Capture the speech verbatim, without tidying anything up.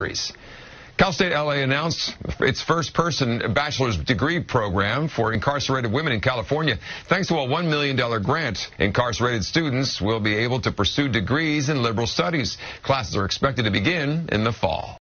Cal State L A announced its first-person bachelor's degree program for incarcerated women in California. Thanks to a one million dollar grant, incarcerated students will be able to pursue degrees in liberal studies. Classes are expected to begin in the fall.